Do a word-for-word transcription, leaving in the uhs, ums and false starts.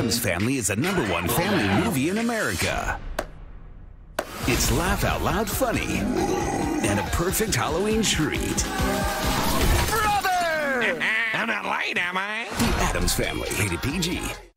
Addams Family is the number one family movie in America. It's laugh out loud funny and a perfect Halloween treat. Brother! I'm not late, am I? The Addams Family, rated P G.